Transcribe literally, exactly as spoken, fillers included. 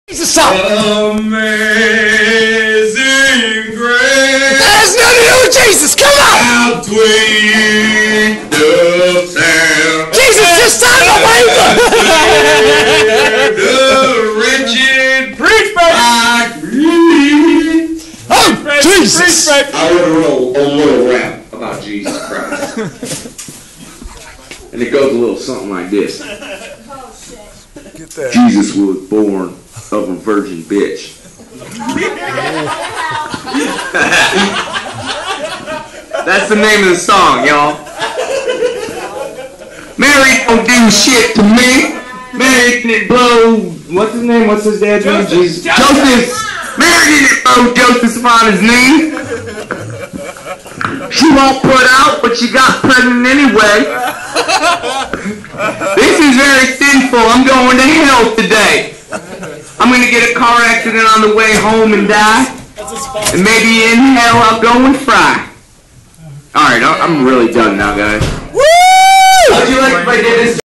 Jesus song. Amazing grace. That has nothing to do with Jesus. Come on. How sweet the sound. Jesus just signed my waiver. The wretched Preach, baby. like me. Oh, Jesus. Preach, baby. I want to roll a little rap about Jesus Christ. And it goes a little something like this. Get that. Jesus was born of a virgin bitch. That's the name of the song, y'all. Mary don't do shit to me. Mary didn't blow. What's his name? What's his dad's name? Jesus. Joseph. Mary didn't blow Joseph on his knee. She won't put out, but she got pregnant anyway. This is very sinful. I'm going to hell today. I'm going to get a car accident on the way home and die. And maybe in hell I'll go and fry. Alright, I'm really done now, guys. Woo! How'd you like if I did this?